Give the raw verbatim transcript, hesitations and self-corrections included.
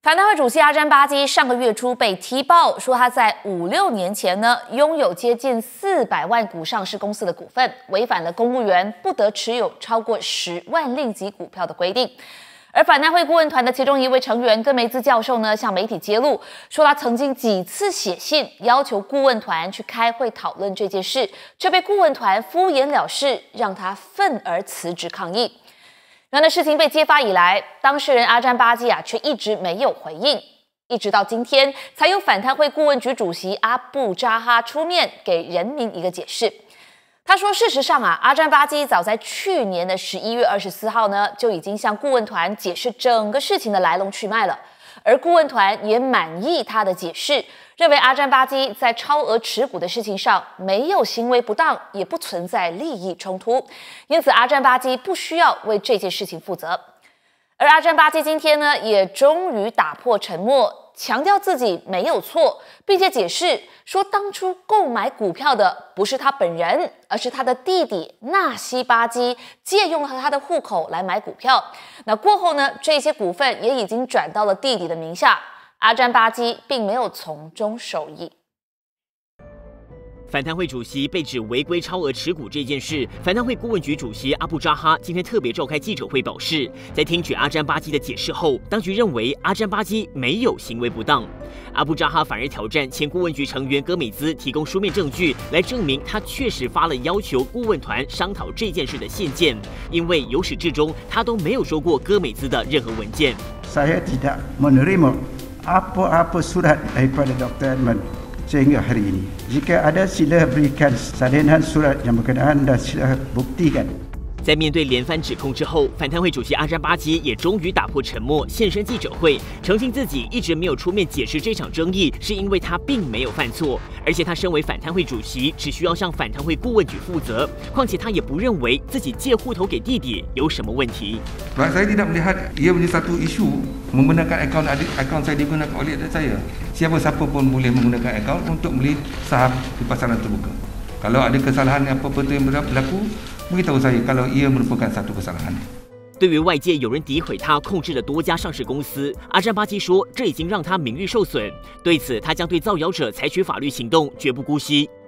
反贪会主席阿詹巴基上个月初被踢爆，说他在五六年前呢拥有接近四百万股上市公司的股份，违反了公务员不得持有超过十万令吉股票的规定。而反贪会顾问团的其中一位成员戈梅兹教授呢，向媒体揭露说，他曾经几次写信要求顾问团去开会讨论这件事，却被顾问团敷衍了事，让他愤而辞职抗议。然而事情被揭发以来，当事人阿詹巴基啊却一直没有回应，一直到今天才有反贪会顾问局主席阿布扎哈出面给人民一个解释。他说，事实上啊，阿詹巴基早在去年的十一月二十四号呢，就已经向顾问团解释整个事情的来龙去脉了，而顾问团也满意他的解释，认为阿詹巴基在超额持股的事情上没有行为不当，也不存在利益冲突，因此阿詹巴基不需要为这件事情负责。而阿詹巴基今天呢，也终于打破沉默，强调自己没有错，并且解释说，当初购买股票的不是他本人，而是他的弟弟纳西巴基借用了他的户口来买股票。那过后呢，这些股份也已经转到了弟弟的名下，阿詹巴基并没有从中受益。 反贪会主席被指违规超额持股这件事，反贪会顾问局主席阿布扎哈今天特别召开记者会，表示，在听取阿詹巴基的解释后，当局认为阿詹巴基没有行为不当。阿布扎哈反而挑战前顾问局成员戈美兹提供书面证据来证明他确实发了要求顾问团商讨这件事的信件，因为由始至终他都没有收过戈美兹的任何文件。 Saya tidak menerima apa-apa surat daripada Doktor Edmund.Sehingga hari ini, jika ada sila berikan salinan surat yang berkenaan dan sila buktikan. 在面对连番指控之后，反贪会主席阿詹巴基也终于打破沉默，现身记者会，澄清自己一直没有出面解释这场争议，是因为他并没有犯错，而且他身为反贪会主席，只需要向反贪会顾问局负责。况且他也不认为自己借户头给弟弟有什么问题。 Saya tidak melihat ia menjadi satu isu menggunakan akaun adik akaun saya digunakan oleh adik saya. Siapa-siapa pun boleh menggunakan akaun untuk beli saham di pasaran terbuka. Kalau ada kesalahan apa-apa yang berlaku, beritahu saya kalau ia merupakan satu kesalahan. 对于外界有人诋毁他控制了多家上市公司，阿詹巴基说这已经让他名誉受损。对此，他将对造谣者采取法律行动，绝不姑息。